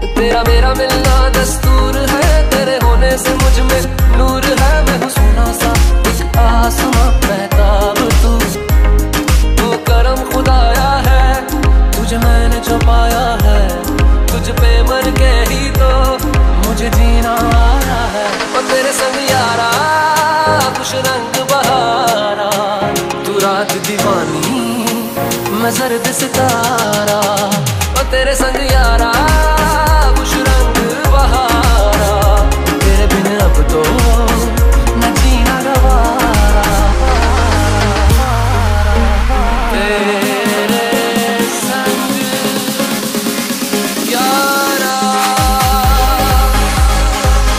तेरा मेरा मिलना दस्तूर है, तेरे होने से मुझ में नूर है। मैं हूँ सोना सा एक आसमां महताब तू करम खुदाया है, तुझे मैंने जो पाया है, तुझ पे मर के ही तो मुझे जीना आया है। और तेरे संग यारा कुछ रंग बहारा, तू रात दीवानी मैं जर्द सितारा। और तेरे संग यारा